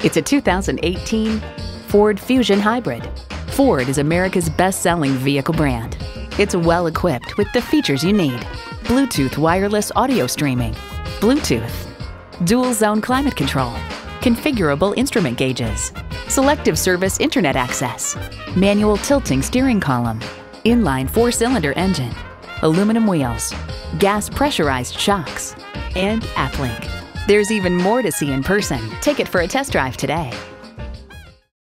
It's a 2018 Ford Fusion Hybrid. Ford is America's best-selling vehicle brand. It's well equipped with the features you need: Bluetooth wireless audio streaming, Bluetooth, dual zone climate control, configurable instrument gauges, selective service internet access, manual tilting steering column, inline 4-cylinder engine, aluminum wheels, gas pressurized shocks, and AppLink. There's even more to see in person. Take it for a test drive today.